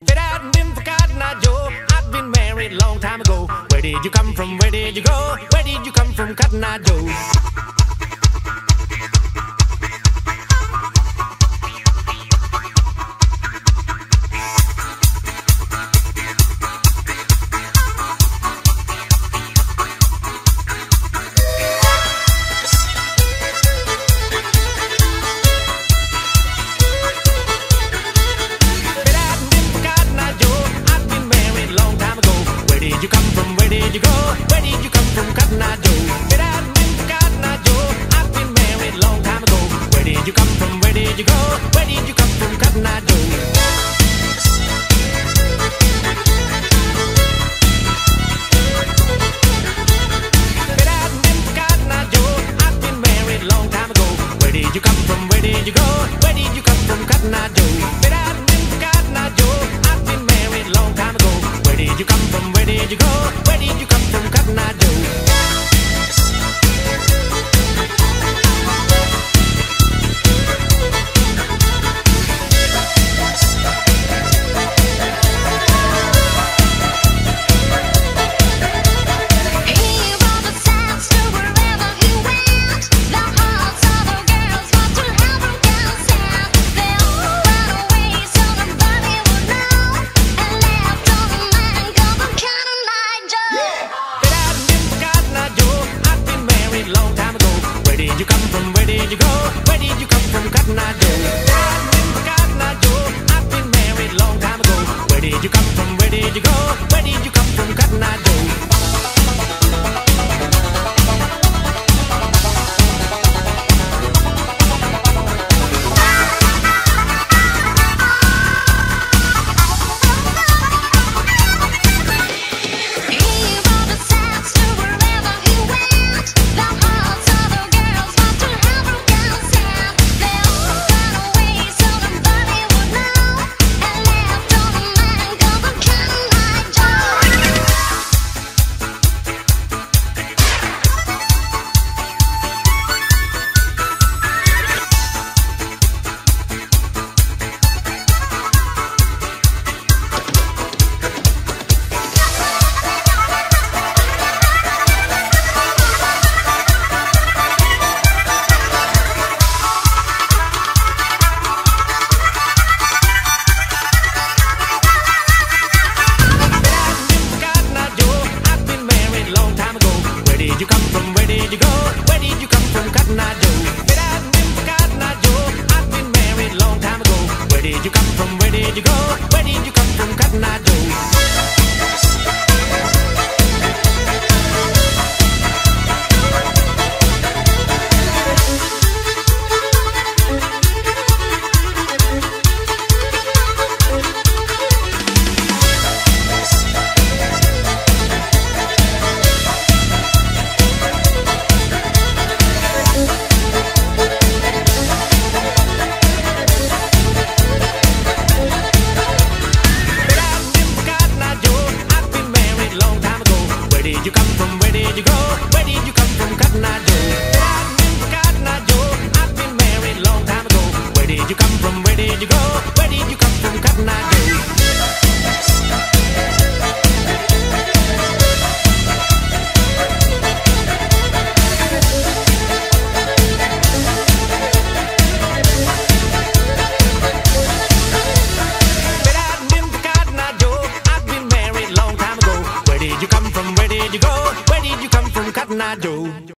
If it hadn't been for Cotton Eye Joe, I'd been married a long time ago. Where did you come from? Where did you go? Where did you come from, Cotton Eye Joe? Where did you come from? Where did you go? Where did you come from, Cotton Eye Joe? If it hadn't been for Cotton Eye Joe, I'd been married a long time ago. Where did you come from? Where did you go? Where did you come from, Cotton Eye Joe? If it hadn't been for Cotton Eye Joe, I'd been married a long time ago. Where did you come from? Where did you go? Where did you come from, Cotton Eye Joe? If it hadn't been for Cotton Eye Joe, I'd been married a long time ago. Where did you come from? Where did you go? Where did you come from, Cotton Eye Joe? Long time ago, where did you come from? Where did you go? Where did you come from, Cotton Eye Joe? Cotton Eye Joe, I've been married a long time ago. Where did you come from? Where did you go? Where did you come from, Cotton Eye Joe? Where did you come from? Where did you go? Where did you come from, Cotton Eye Joe? If it hadn't been for Cotton Eye Joe, I'd been married a long time ago. Where did you come from? Where did you go? Where did you come from, Cotton Eye Joe? Where did you come from? Where did you go? Where did you come from, Cotton Eye Joe? If it hadn't been for Cotton Eye Joe, I'd been married a long time ago. Where did you come from? Where did you go? Where did you come from, Cotton Eye Joe? Where did you come from? Where did you go? Where did you come from, Cotton Eye Joe?